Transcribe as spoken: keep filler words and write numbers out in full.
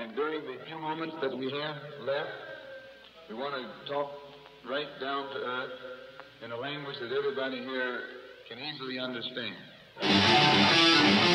And during the few moments that we have left, we want to talk right down to earth in a language that everybody here can easily understand.